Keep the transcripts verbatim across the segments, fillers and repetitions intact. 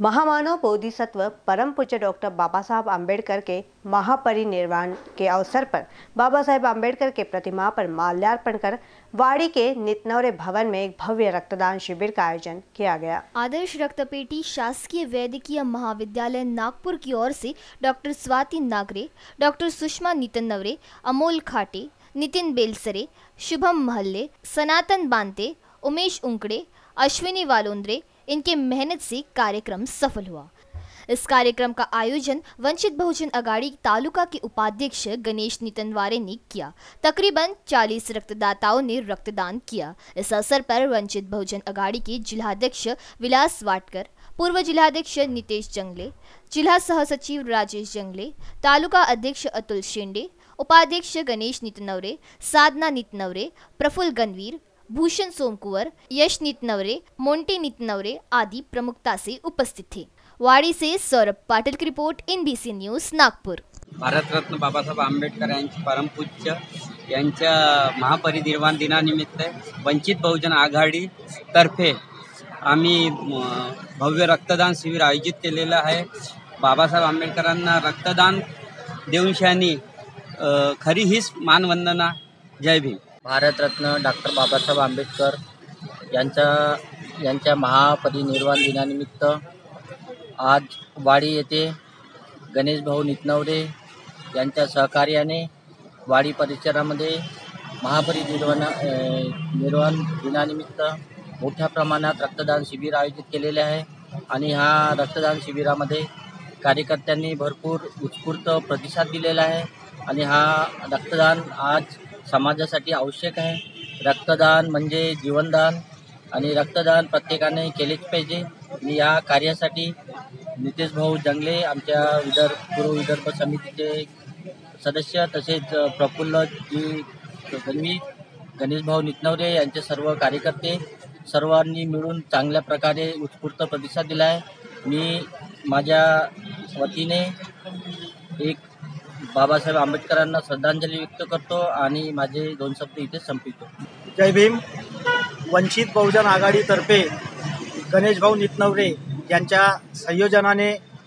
महामानव बोधिसत्व परम पूज्य डॉक्टर बाबा साहब आम्बेडकर के महापरिनिर्वाण के अवसर पर बाबा साहब आम्बेडकर के प्रतिमा पर माल्यार्पण कर वाड़ी के नितनौरे भवन में एक भव्य रक्तदान शिविर का आयोजन किया गया। आदर्श रक्तपेटी शासकीय वैद्यकीय महाविद्यालय नागपुर की ओर से डॉक्टर स्वाति नागरे, डॉक्टर सुषमा नितनवरे, अमोल खाटे, नितिन बेलसरे, शुभम महल्ले, सनातन बांते, उमेश उंकड़े, अश्विनी वालोंद्रे, इनके मेहनत से कार्यक्रम सफल हुआ। इस कार्यक्रम का आयोजन वंचित बहुजन अघाड़ी तालुका के उपाध्यक्ष गणेश नितनवारे ने किया। तकरीबन चालीस रक्तदाताओं ने रक्तदान किया। इस अवसर पर वंचित बहुजन अघाड़ी के जिलाध्यक्ष विलास वाटकर, पूर्व जिलाध्यक्ष नितेश जंगले, जिला सह सचिव राजेश जंगले, तालुका अध्यक्ष अतुल शेंडे, उपाध्यक्ष गणेश नितनवरे, साधना नितनवरे, प्रफुल्ल गणवीर, भूषण सोमकुंवर, यश नितनवरे, मोंटी नितनवरे आदि प्रमुखता से उपस्थित थे। वाड़ी से सौरभ पाटिल की report, NBC news Nagpur. Bharat Ratna Babasaheb Ambedkar यांचे परमपूज्य यांच्या महापरिनिर्वाण दिनानिमित्त वंचित बहुजन आघाडी तर्फे आम्ही भव्य रक्तदान शिबिर आयोजित केलेलं आहे। बाबासाहेब आंबेडकरांना रक्तदान देऊन शानी खरी हीच मानवंदना। जय भीम। भारतरत्न डॉक्टर बाबासाहेब आंबेडकर यांच्या यांच्या महापरिनिर्वाण दिनानिमित्त आज वाडी येथे गणेश भाऊ नितनवरे यांच्या सहकार्याने वाडी परिसरामध्ये महापरिनिर्वाण निर्वाण दिनानिमित्त मोठ्या प्रमाणात रक्तदान शिबिर आयोजित केलेले आहे आणि हा रक्तदान शिबिरामध्ये कार्यकर्त्यांनी भरपूर उत्स्फूर्त प्रतिसाद दिलेला आहे आणि हा रक्तदान आज समाजासाठी आवश्यक आहे। रक्तदान म्हणजे जीवनदान आणि रक्तदान प्रत्येकाने केलेच पाहिजे। मी या कार्यासाठी नितेश भाऊ जंगले, आमच्या विदर्भ पूर्व विदर्भ समितीचे सदस्य, तसेच प्रफुल्ल जी गणवी, गणेश भाऊ नितनवरे यांचे सर्व कार्यकर्ते सर्वांनी मिळून चांगल्या प्रकारे उत्स्फूर्त प्रतिसाद दिला आहे। मी माझ्या वतीने एक बाबासाहेब आंबेडकरांना श्रद्धांजली व्यक्त करतो आणि माझे दोन शब्द इथे संपवितो। जय भीम। वंचित बहुजन आघाडीतर्फे गणेश भाऊ नितनवरे यांच्या संयोजनाने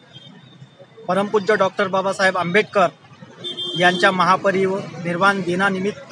परमपूज्य डॉक्टर बाबासाहेब आंबेडकर यांच्या महापरिनिर्वाण दिनानिमित्त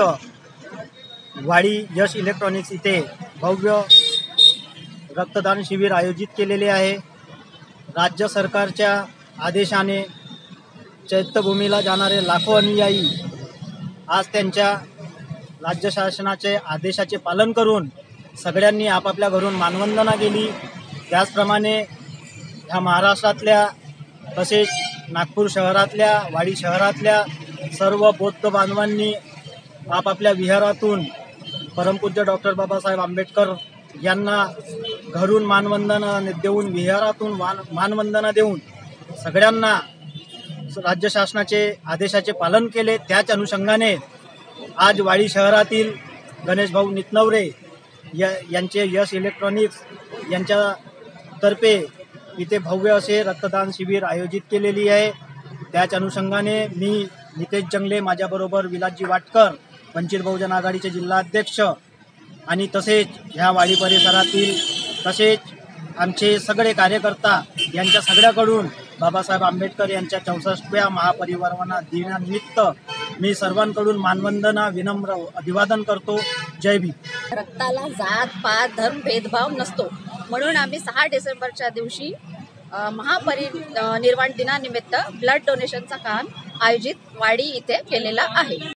वाडी यश इलेक्ट्रॉनिक्स इथे भव्य रक्तदान शिबिर आयोजित केलेले आहे। राज्य सरकारच्या आदेशाने चैत्यभूमीला जाणारे लाखो अनुयायी आज त्यांच्या राज्य शासनाचे आदेशाचे पालन करून सगळ्यांनी आपापल्या घरून मानवंदना केली। त्याचप्रमाणे ह्या महाराष्ट्रातल्या तसेच नागपूर शहरातल्या, वाडी शहरातल्या सर्व बौद्ध बांधवांनी आपापल्या विहारातून परमपूज्य डॉक्टर बाबासाहेब आंबेडकर यांना घरून मानवंदना देऊन, विहारातून मानवंदना देऊन सगळ्यांना राज्य शासनाचे आदेशाचे पालन केले। त्याच अनुषंगाने आज वाडी शहरातील गणेश भाऊ नितनवरे या यांचे यश इलेक्ट्रॉनिक्स यांच्यातर्फे इथे भव्य असे रक्तदान शिबिर आयोजित केलेली आहे। त्याच अनुषंगाने मी नितेश जंगले, माझ्याबरोबर विलासजी वाटकर, वंचित बहुजन आघाडीचे जिल्हाध्यक्ष आणि तसेच ह्या वाडी परिसरातील तसेच आमचे सगळे कार्यकर्ता यांच्या सगळ्याकडून बाबासाहेब आंबेडकर यांच्या चौसष्टव्या महापरिनिर्वाण दिनानिमित्त मी सर्वांकडून मानवंदना विनम्र अभिवादन करतो। जय भीम। रक्ताला जात पात धर्म भेदभाव नसतो, म्हणून आम्ही सहा डिसेंबरच्या दिवशी महापरिनिर्वाण दिनानिमित्त ब्लड डोनेशनचा काम आयोजित वाडी इथे केलेला आहे।